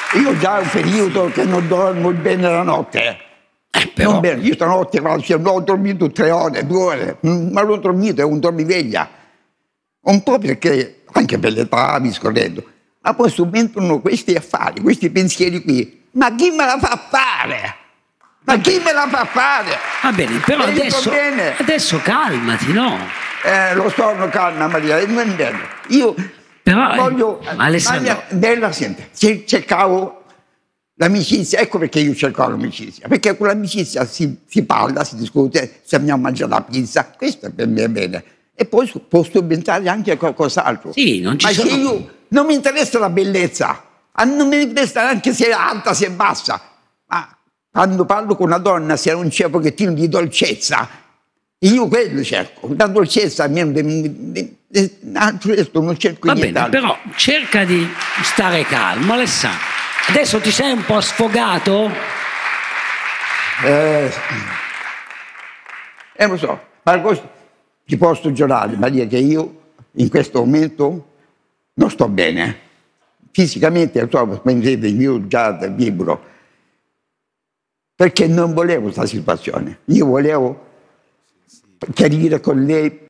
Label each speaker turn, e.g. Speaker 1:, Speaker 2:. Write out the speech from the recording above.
Speaker 1: Io già ho un periodo che non dormo bene la notte.
Speaker 2: Però...
Speaker 1: Non bene. Io stanotte ho dormito 3 ore, 2 ore, ma l'ho dormito, è un dormiveglia. Un po' perché, anche per l'età, discorrendo, ma poi subentrano questi affari, questi pensieri qui. Ma chi me la fa fare? Ma chi me la fa fare?
Speaker 2: Va bene, però adesso calmati, no?
Speaker 1: Lo so, calma Maria, non è bello. Io
Speaker 2: però,
Speaker 1: voglio...
Speaker 2: Alessandro...
Speaker 1: Bella, senti, cercavo l'amicizia, ecco perché io cercavo l'amicizia, perché con l'amicizia si parla, si discute, se andiamo a mangiare la pizza, questo per me è bene. E poi può subentrare anche qualcos'altro.
Speaker 2: Sì, non ci sono...
Speaker 1: Ma io non mi interessa la bellezza, non mi interessa neanche se è alta, se è bassa, ma quando parlo con una donna, se non c'è un pochettino di dolcezza, io quello cerco, la dolcezza, altro resto non cerco niente.
Speaker 2: Va bene, però cerca di stare calmo, Alessandro. Adesso ti sei un po' sfogato?
Speaker 1: Lo so, ma ti posso giurare, Maria, che io in questo momento non sto bene. Fisicamente, io già vibro, perché non volevo questa situazione. Io volevo chiarire con lei